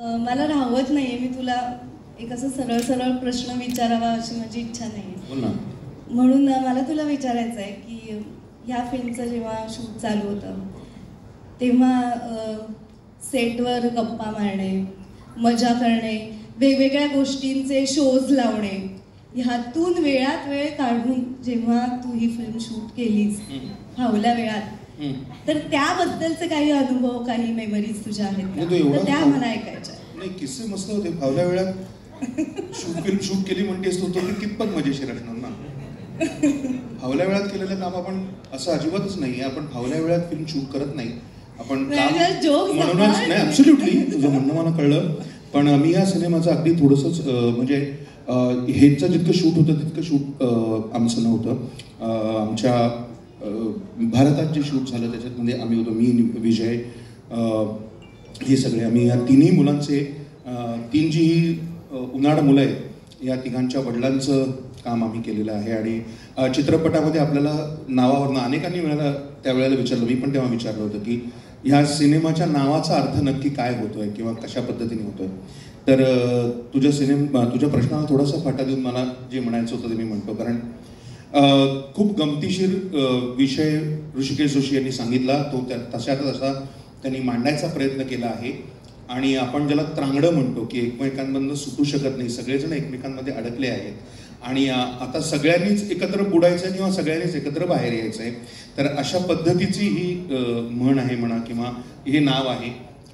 मला राहवत नाहीये, मी तुला एक असं सरळ सरळ प्रश्न विचारावा अशी माझी इच्छा नाही. म्हणून मला तुला विचारायचं आहे की ह्या फिल्मचं जेव्हा शूट चालू होतं तेव्हा सेटवर गप्पा मारणे, मजा करणे, वेगवेगळ्या गोष्टींचे शोज लावणे, ह्यातून वेळात वेळ काढून जेव्हा तू ही फिल्म शूट केलीस फावल्या वेळात, तर त्याबद्दलचे काही अनुभव, काही मेमरीज तुझ्या आहेत का? तर त्या मला ऐकायच्या. नाही, किस्से मस्त होते. फावल्या वेळात फिल्म शूट केली म्हणतेस तू, तो कितपत मजेशीर असणार ना. फावल्या वेळात केलेलं काम आपण असं अजिबातच नाही. आपण फावल्या वेळात फिल्म शूट करत नाही. आपण म्हणूनच नाही, ॲब्सोल्युटली तुझं म्हणणं मला कळलं. पण मी या सिनेमाचं अगदी थोडंसंच म्हणजे हेचं जितकं शूट होतं तितकं शूट आमचं नव्हतं. आमच्या भारतात जे शूट झालं त्याच्यामध्ये आम्ही होतो, मी, विजय, हे सगळे आम्ही या तिन्ही मुलांचे, तीन जी ही उन्हाळ मुलं आहेत या तिघांच्या वडिलांचं काम आम्ही केलेलं आहे. आणि चित्रपटामध्ये आपल्याला नावावरनं अनेकांनी वेळेला त्यावेळेला विचारलं, मी पण तेव्हा विचारलं होतं की ह्या सिनेमाच्या नावाचा अर्थ नक्की काय होतोय किंवा कशा पद्धतीने होतोय. तर तुझ्या प्रश्नाला थोडासा फाटा देऊन मला जे म्हणायचं होतं ते मी म्हणतो. कारण खूप गमतीशीर विषय ऋषिकेश जोशी यांनी सांगितला, तो तशाचा तसा त्यांनी मांडायचा प्रयत्न केला आहे. आणि आपण ज्याला त्रांगडं म्हणतो की एकमेकांमधनं सुटू शकत नाही, सगळेजण एकमेकांमध्ये अडकले आहेत आणि आता सगळ्यांनीच एकत्र बुडायचं आहे किंवा सगळ्यांनीच एकत्र बाहेर यायचं आहे. तर अशा पद्धतीची ही म्हण आहे म्हणा किंवा हे नाव आहे.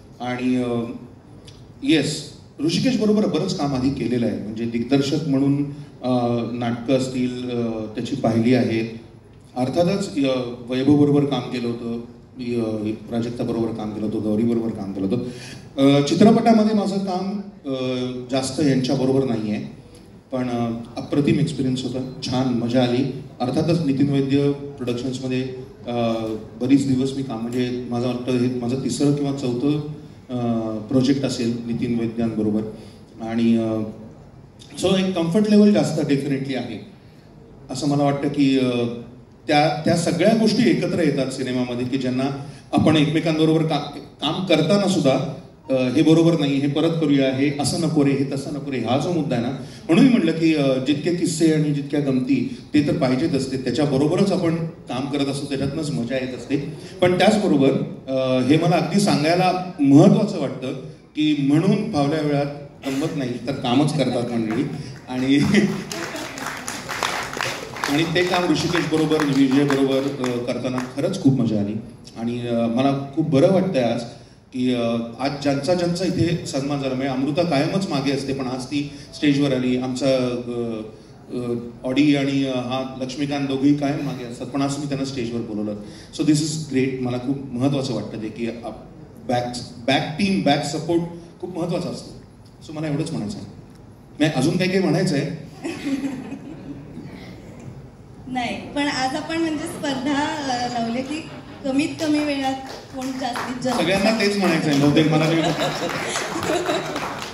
आणि येस, ऋषिकेश बरोबर बरंच काम आधी केलेलं आहे. म्हणजे दिग्दर्शक म्हणून नाटकं असतील त्याची पाहिली आहेत. अर्थातच वैभवबरोबर काम केलं होतं, प्राजक्ताबरोबर काम केलं होतं, गौरीबरोबर काम केलं होतं. चित्रपटामध्ये माझं काम जास्त यांच्याबरोबर नाही आहे, पण अप्रतिम एक्सपिरियन्स होता, छान मजा आली. अर्थातच नितीन वैद्य प्रोडक्शन्समध्ये बरीच दिवस मी काम, म्हणजे माझं वाटतं हे माझं तिसरं किंवा चौथं प्रोजेक्ट असेल नितीन वैद्यांबरोबर. आणि सो एक कम्फर्ट लेवल जास्त डेफिनेटली आहे असं मला वाटतं की त्या सगळ्या गोष्टी एकत्र येतात सिनेमामध्ये की ज्यांना आपण एकमेकांबरोबर काम करताना सुद्धा हे बरोबर नाही, हे परत करूया, हे असं नको रे, हे तसं नको रे, हा जो मुद्दा आहे ना. म्हणून मी म्हटलं की जितके किस्से आणि जितक्या गमती ते तर पाहिजेच असते, त्याच्याबरोबरच आपण काम करत असतो, त्याच्यातनंच मजा येत असते. पण त्याचबरोबर हे मला अगदी सांगायला महत्त्वाचं वाटतं की म्हणून फावल्या वेळात गंमत नाही तर कामच करतात मंडळी. आणि ते काम ऋषिकेश बरोबर, विजय बरोबर करताना खरंच खूप मजा आली. आणि मला खूप बरं वाटतंय आज की आज ज्यांचा इथे सन्मान झाला. म्हणजे अमृता कायमच मागे असते, पण आज ती स्टेजवर आली. आमचा ऑडी आणि हा लक्ष्मीकांत दोघेही कायम मागे असतात, पण आज मी त्यांना स्टेजवर बोलवलं. So this is great. मला खूप महत्त्वाचं वाटतं ते की बॅक टीम, बॅक सपोर्ट खूप महत्त्वाचा असतो. सो मला एवढंच म्हणायचं आहे. नाही, अजून काही म्हणायचं आहे नाही, पण आज आपण म्हणजे स्पर्धा लावली की कमीत कमी वेळात कोण जास्तीत जास्त. सगळ्यांना तेच म्हणायचं आहे बहुतेक मला.